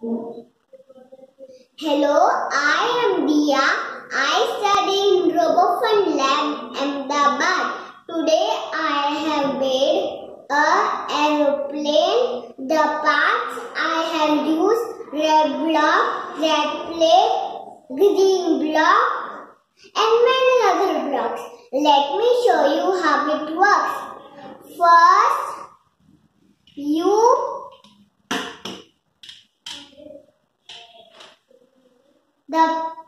Hello, I am Dia. I study in RoboFun Lab, Ahmedabad. Today I have made an aeroplane. The parts I have used red block, red plate, green block and many other blocks. Let me show you how it works. First, the